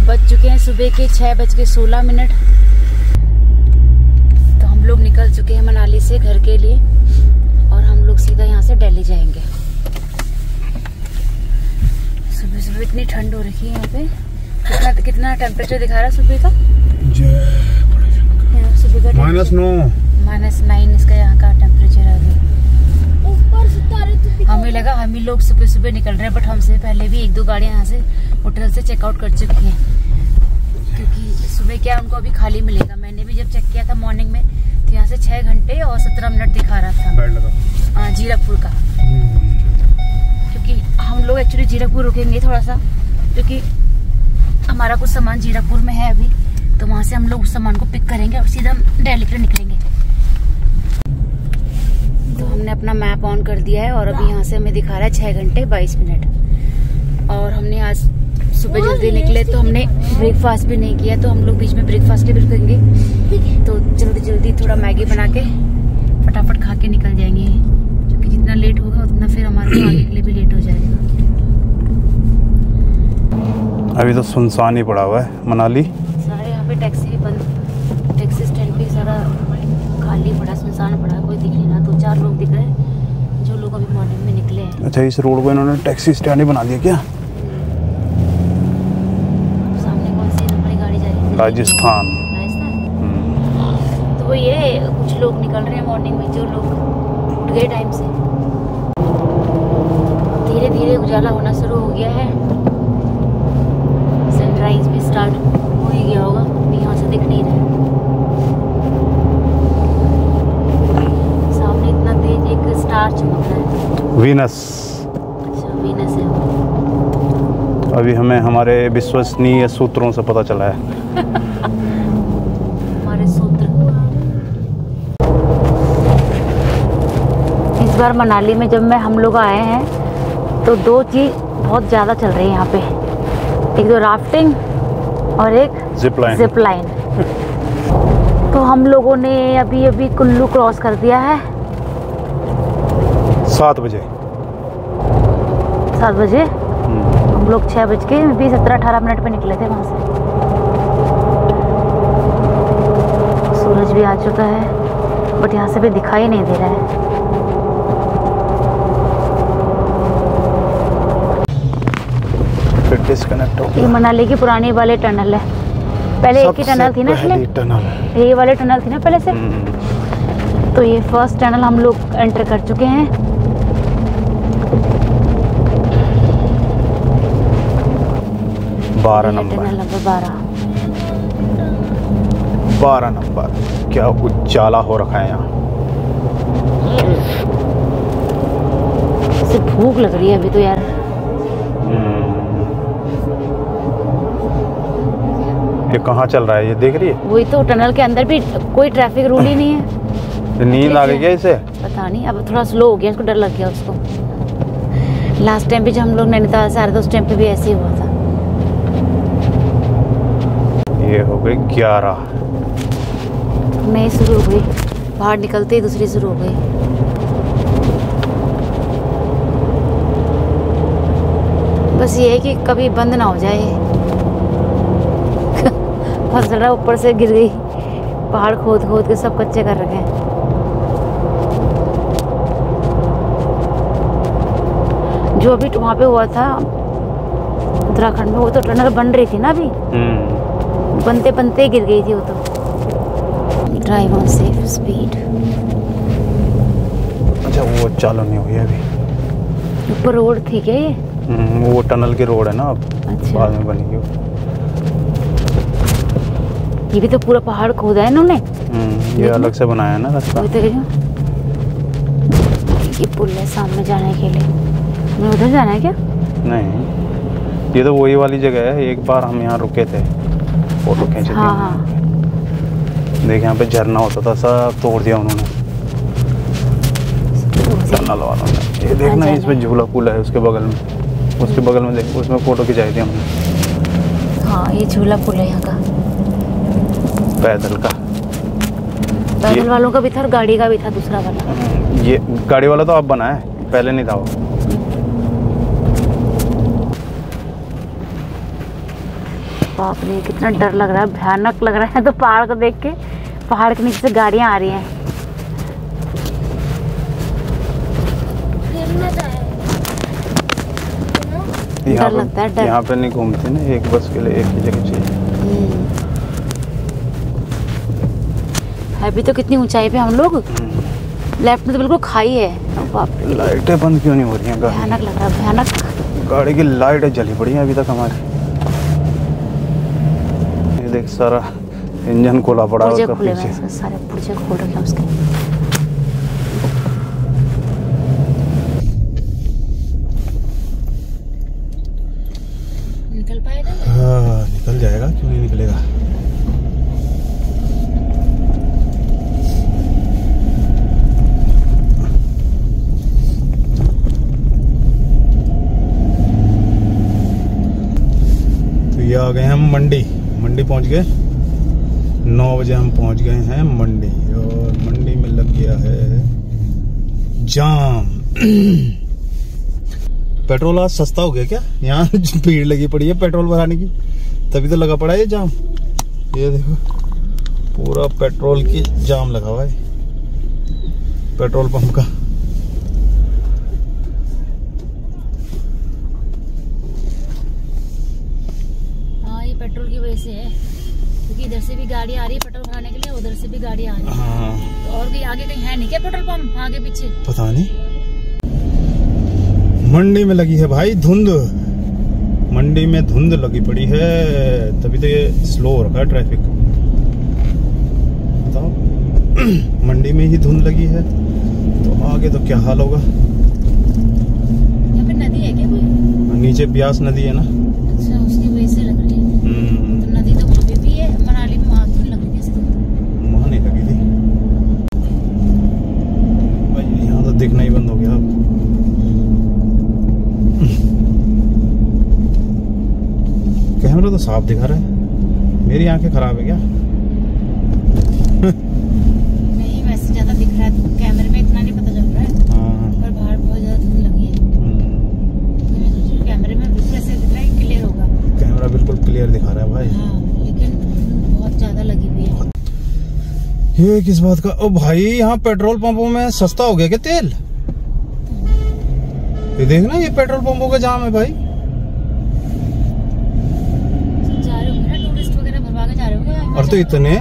बज चुके हैं सुबह के 6:16। तो हम लोग निकल चुके हैं मनाली से घर के लिए और हम लोग सीधा यहाँ से दिल्ली जाएंगे। सुबह सुबह इतनी ठंड हो रखी है यहाँ पे। कितना टेम्परेचर दिखा रहा है सुबह का? सुबह का -9 इसका यहाँ का टेम्परेचर है अभी। हमें लगा हम ही लोग सुबह सुबह निकल रहे हैं, बट हमसे पहले भी 1-2 गाड़ियाँ यहाँ से होटल से चेकआउट कर चुकी हैं, क्योंकि सुबह क्या उनको अभी खाली मिलेगा। मैंने भी जब चेक किया था मॉर्निंग में तो यहाँ से 6 घंटे और 17 मिनट दिखा रहा था जीरकपुर का। क्योंकि हम लोग एक्चुअली जीरकपुर रुकेंगे थोड़ा सा, क्योंकि हमारा कुछ सामान जीरकपुर में है अभी, तो वहाँ से हम लोग उस सामान को पिक करेंगे और सीधा दिल्ली के लिए निकलेंगे। तो हमने अपना मैप ऑन कर दिया है और अभी यहाँ से हमें दिखा रहा है 6 घंटे 22 मिनट। और हमने आज सुबह जल्दी निकले तो हमने ब्रेकफास्ट भी नहीं किया, तो हम लोग बीच में ब्रेकफास्ट भी रुकेंगे। तो जल्दी जल्दी थोड़ा मैगी बना के फटाफट खा के निकल जाएंगे, क्योंकि जितना लेट होगा उतना फिर हमारे आगे के लिए भी लेट हो जाएगा। अभी तो सुनसान ही पड़ा हुआ है मनाली। सारे यहाँ पे टैक्सी भी बंद, टैक्सी स्टैंड भी सारा खाली पड़ा, सुनसान पड़ा, कोई दिख नहीं रहा। 2-4 लोग दिख रहे हैं जो लोग अभी मॉर्निंग में निकले हैं। अच्छा, इस रोड को इन्होंने टैक्सी स्टैंड ही बना दिया क्या? सामने कौन सी हमारी गाड़ी जा रही है? राजस्थान। तो वो ये कुछ लोग निकल रहे हैं मॉर्निंग में, जो लोग उठ गए टाइम से। धीरे धीरे उजाला होना शुरू हो गया है, सनराइज भी स्टार्ट हो ही गया होगा, यहाँ से दिख नहीं रहा है। सामने इतना तेज एक स्टार चमक रहा है। वीनस। अच्छा, वीनस है। अभी हमें हमारे विश्वसनीय सूत्रों से पता चला है। हमारे सूत्र। इस बार मनाली में जब हम लोग आए हैं तो 2 चीज़ बहुत ज़्यादा चल रही है यहाँ पे, एक तो राफ्टिंग और एक जिप लाइन। तो हम लोगों ने अभी कुल्लू क्रॉस कर दिया है 7 बजे। 7 बजे हम लोग 6:17-18 पे निकले थे वहाँ से। सूरज भी आ चुका है, बट यहाँ से भी दिखाई नहीं दे रहा है। डिस्कनेक्ट हो गया। ये मनाली की पुरानी वाले टनल है। पहले एक ही टनल थी ना, ये वाले टनल थी ना पहले से। तो ये फर्स्ट टनल हम लोग एंटर कर चुके हैं। Tunnel number 12 number. क्या उजाला हो रखा है यहाँ। सिर्फ भूख लग रही है अभी तो यार। ये कहाँ चल रहा है, ये देख रही है? वही तो, टनल के अंदर भी कोई ट्रैफिक रूल ही नहीं है। नींद आ गई क्या इसे? पता नहीं, अब थोड़ा स्लो हो गया, इसको डर लग गया उसको। लास्ट टाइम भी जब हम लोग नैनीताल से आ रहे थे उस टाइम पे भी ऐसे ही हुआ था। ये हो गई 11। नई शुरू हो गई, बाहर निकलते ही दूसरी शुरू हो गई। बस ये है कि कभी बंद ना हो जाए। फसल ऊपर से गिर गई, पहाड़ खोद खोद के सब कच्चे कर रखे हैं। जो अभी वहाँ पे हुआ था उत्तराखंड में, वो तो टनल बन रही थी ना अभी, बनते बनते गिर गई थी वो तो। Drive on safe speed. अच्छा, वो चालू नहीं हुई अभी। ऊपर रोड थी क्या ये? वो टनल की रोड है ना, अब अच्छा। बाद में बनेगी वो। ये भी तो पूरा पहाड़ खोदा है इन्होंने। ये अलग से बनाया है ना रास्ता। ये पुल है सामने जाने के लिए। हमें उधर जाना है क्या? नहीं, ये तो वही वाली जगह है। एक बार हम यहाँ रुके थे, फोटो खींचे थे। हाँ। देख, यहाँ पे झरना होता था, सब तोड़ दिया उन्होंने टनल वालों ने। ये देखना, इसमें झूला पुल है उसके बगल में, उसके बगल में देख, उसमें फोटो खिंचाई थी हमने। हाँ, ये झूला पुल है यहाँ का, पैदल का। पैदल वालों का भी था और गाड़ी का भी था दूसरा वाला। ये गाड़ी वाला तो अब बना है, पहले नहीं था वो। बाप रे कितना डर लग रहा है, भयानक लग रहा है। तो पहाड़ को देख के, पहाड़ के नीचे से गाड़ियां आ रही हैं। डर लगता है, डर। यहाँ पे नहीं घूमते ना, एक बस के लिए एक ही जगह चाहिए। अभी तो कितनी ऊंचाई पे हम लोग, लेफ्ट में तो बिल्कुल खाई है। बाप रे, लाइटें बंद क्यों नहीं हो रही हैं? भयानक लग रहा है, भयानक। गाड़ी की लाइटें जली पड़ी हैं अभी तक हमारी। ये देख सारा इंजन खोला पड़ा है उसका पीछे। सारे पुर्जे खोल रखे हैं उसके। निकल पाएगा? हाँ निकल जाएगा, क्यों नहीं निकलेगा। ये आ गए हम मंडी पहुंच गए। 9 बजे हम पहुंच गए हैं मंडी, और मंडी में लग गया है जाम। पेट्रोल आज सस्ता हो गया क्या? यहाँ भीड़ लगी पड़ी है पेट्रोल भराने की, तभी तो लगा पड़ा है ये जाम। ये देखो पूरा पेट्रोल की जाम लगा हुआ है पेट्रोल पंप का। पेट्रोल की वजह से है, क्योंकि इधर से भी गाड़ी आ रही है पेट्रोल भराने के लिए, उधर से भी गाड़ी आ रही है। हाँ। तो और कहीं आगे कहीं है नहीं क्या पेट्रोल पंप आगे पीछे? पता नहीं। मंडी में लगी है भाई धुंध, मंडी में धुंध लगी पड़ी है, तभी तो ये स्लो हो रखा है ट्रैफिक। बताओ मंडी में ही धुंध लगी है तो आगे तो क्या हाल होगा। यहाँ पे नदी है क्या कोई? नीचे ब्यास नदी है ना। अच्छा, उसकी वजह से लग रही है। तो नदी तो वहाँ पे भी है, मनाली में, वहाँ तो लग रही है। वहाँ नहीं लगी थी भाई, यहाँ तो दिखना ही बंद हो गया अब। कैमरा तो साफ दिखा रहा है, मेरी आंखें खराब है क्या? नहीं वैसे ज्यादा दिख रहा है, कैमरे में इतना नहीं पता चल रहा है। हाँ। पर बाहर बहुत ज्यादा धुंध लगी है। तो मैं सोच रही हूँ कैमरे में बिल्कुल ऐसे दिख रहा है, क्लियर होगा। कैमरा बिल्कुल क्लियर दिखा रहा है भाई। हाँ, लेकिन बहुत ज्यादा लगी हुई है। ये किस बात का? ओ भाई यहाँ पेट्रोल पंपों में सस्ता हो गया क्या तेल? ये देखना, ये पेट्रोल पंपों का जाम है भाई। जा रहे होंगे ना टूरिस्ट वगैरह, भरवा के जा रहे होंगे। और तो इतने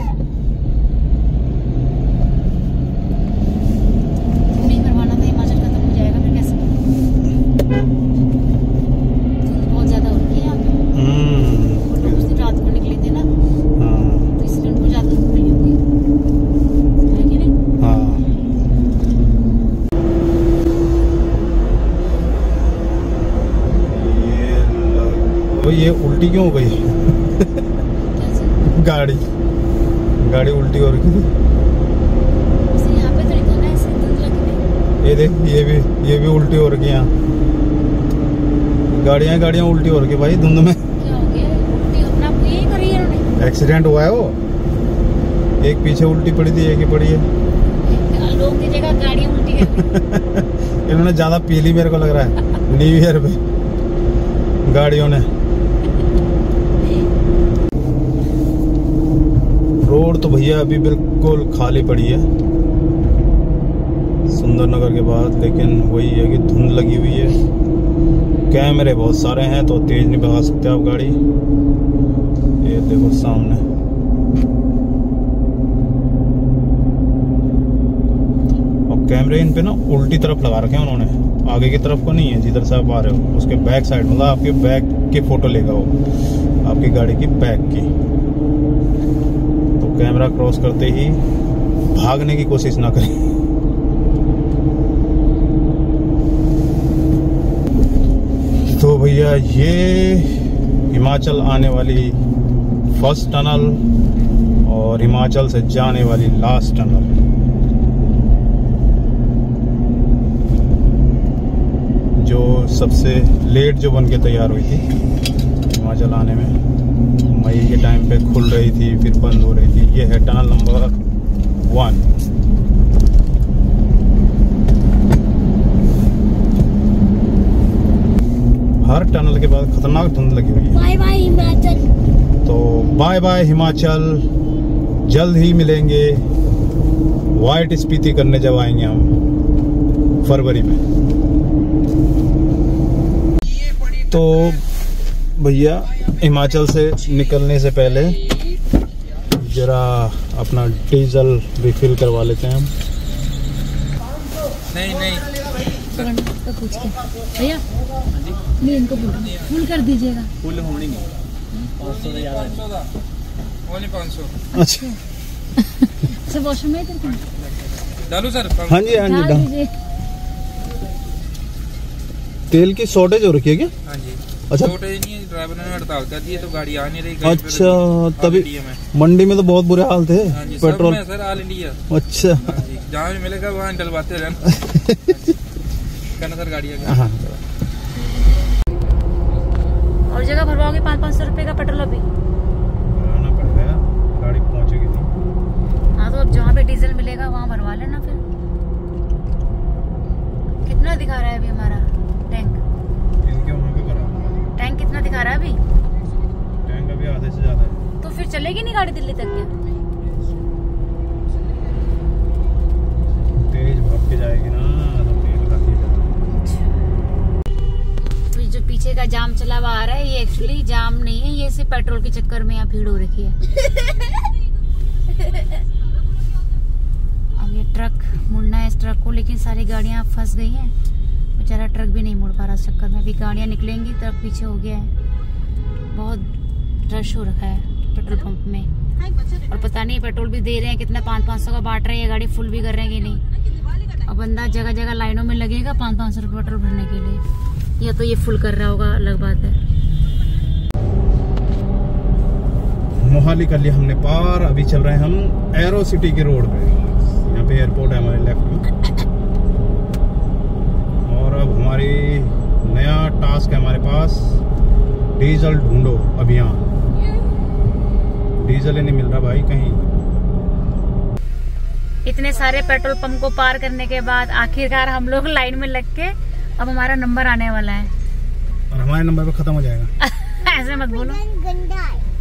नहीं भरवाना था, हिमाचल खत्म हो जाएगा फिर कैसे? बहुत ज्यादा हो रही है यहाँ पे। लोग उस दिन रात को निकले थे ना, तो इसलिए उनको ज्यादा धूप मिली होगी, है कि नहीं? हाँ। ये उल्टी क्यों हो गई? गाड़ी उल्टी हो रही थी। यहाँ पे तो नहीं था ना, ऐसे धुंध लगी थी। ये देख, ये भी उल्टी हो रही है यहाँ। गाड़ियाँ उल्टी हो रही है भाई धुंध में। क्या हो गया? उल्टी अपना आप यही करी है उन्होंने। एक्सीडेंट हुआ है वो, एक पीछे उल्टी पड़ी थी, एक ही पड़ी है। लोग की जगह गाड़ियाँ उल्टी कर इन्होंने ज्यादा पी ली मेरे को लग रहा है न्यू ईयर पे गाड़ियों ने। रोड तो भैया अभी बिल्कुल खाली पड़ी है सुंदरनगर के बाद, लेकिन वही है कि धुंध लगी हुई है। कैमरे बहुत सारे हैं तो तेज नहीं भगा सकते आप गाड़ी। ये देखो सामने, और कैमरे इन पे ना उल्टी तरफ लगा रखे हैं उन्होंने, आगे की तरफ को नहीं है जिधर से आप आ रहे हो, उसके बैक साइड, मतलब आपके बैक की फोटो लेगा वो, आपकी गाड़ी की बैक की। कैमरा क्रॉस करते ही भागने की कोशिश ना करें। तो भैया ये हिमाचल आने वाली फर्स्ट टनल और हिमाचल से जाने वाली लास्ट टनल। जो सबसे लेट जो बन के तैयार हुई थी हिमाचल आने में, मई के टाइम पे खुल रही थी फिर बंद हो रही थी। ये है टनल नंबर 1। हर टनल के बाद खतरनाक धुंध लगी हुई है। Bye bye Himachal. तो बाय बाय हिमाचल, जल्द ही मिलेंगे। व्हाइट स्पीति करने जब आएंगे हम फरवरी में। तो भैया हिमाचल से निकलने से पहले जरा अपना डीजल रिफिल करवा लेते हैं हम। नहीं तो पूछ के भैया नहीं, इनको फुल कर दीजिएगा। फुल होनी नहीं, 500 से ज्यादा नहीं, 500। अच्छा सर वॉशरूम में डालू सर? हाँ जी हाँ जी। तेल की शॉर्टेज हो रखी है क्या? हाँ जी। अच्छा, शॉर्टेज नहीं है, ड्राइवर ने हड़ताल कर दी है तो गाड़ी आ नहीं रही। अच्छा, तभी मंडी में तो बहुत बुरे हाल थे। हाँ जी, पेट्रोल सब में सर, ऑल इंडिया। अच्छा, हाँ जी, जहाँ भी मिलेगा वहाँ डलवाते रहना। कहना सर गाड़ी आ हाँ। और जगह भरवाओगे 500 रुपए का पेट्रोल अभी? भरवाना पड़ेगा, गाड़ी पहुंचेगी नहीं। हाँ तो अब जहाँ पे डीजल मिलेगा वहाँ भरवा लेना फिर। कितना दिखा रहा है अभी हमारा टैंक? इनके वहाँ पे भरा। टैंक कितना दिखा रहा है अभी? टैंक अभी आधे से ज्यादा है। तो फिर चलेगी नहीं गाड़ी दिल्ली तक क्या? तेज भाग के जाएगी ना तो तेल काफी तो ये जो पीछे का जाम चला हुआ आ रहा है, ये एक्चुअली जाम नहीं है, ये सिर्फ पेट्रोल के चक्कर में यहाँ भीड़ हो रखी है। अब ये ट्रक मुड़ना है, इस ट्रक को, लेकिन सारी गाड़ियाँ फंस गई हैं। बेचारा ट्रक भी नहीं मुड़ पा रहा इस चक्कर में। अभी गाड़ियाँ निकलेंगी, ट्रक पीछे हो गया है। बहुत रश हो रखा है पेट्रोल पंप में। और पता नहीं पेट्रोल भी दे रहे हैं कितना, 500 का बांट रहे हैं। ये गाड़ी फुल भी कर रहे हैं कि नहीं। अब बंदा जगह जगह लाइनों में लगेगा 500 रुपये पेट्रोल भरने के लिए, या तो ये फुल कर रहा होगा, अलग बात है। मोहाली कर लिया हमने पार। अभी चल रहे हैं हम एरो सिटी के रोड पे। यहाँ पे एयरपोर्ट है हमारे लेफ्ट में। और अब हमारी नया टास्क है हमारे पास, डीजल ढूंढो अभियान। डीजल ही नहीं मिल रहा भाई कहीं। इतने सारे पेट्रोल पंप को पार करने के बाद आखिरकार हम लोग लाइन में लग के, अब हमारा नंबर आने वाला है और हमारे नंबर पे खत्म हो जाएगा। ऐसे मत बोलो।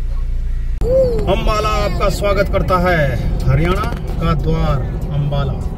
अम्बाला आपका स्वागत करता है, हरियाणा का द्वार अम्बाला।